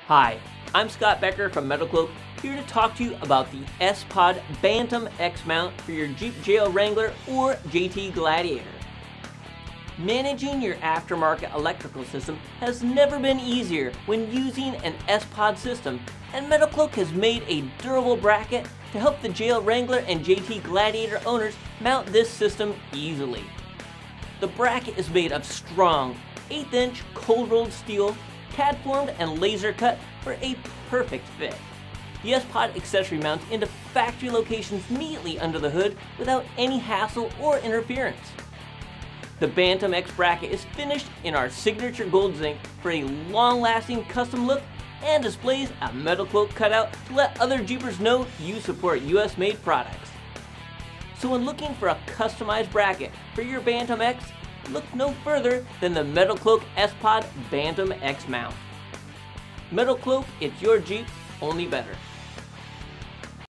Hi, I'm Scott Becker from MetalCloak, here to talk to you about the sPod Bantam-X mount for your Jeep JL Wrangler or JT Gladiator. Managing your aftermarket electrical system has never been easier when using an sPod system, and MetalCloak has made a durable bracket to help the JL Wrangler and JT Gladiator owners mount this system easily. The bracket is made of strong 1/8" cold-rolled steel, CAD-formed and laser cut for a perfect fit. The sPod accessory mounts into factory locations neatly under the hood without any hassle or interference. The Bantam-X bracket is finished in our signature gold zinc for a long-lasting custom look and displays a MetalCloak cutout to let other Jeepers know you support US-made products. So when looking for a customized bracket for your Bantam-X, look no further than the MetalCloak sPod Bantam-X mount. MetalCloak, it's your Jeep, only better.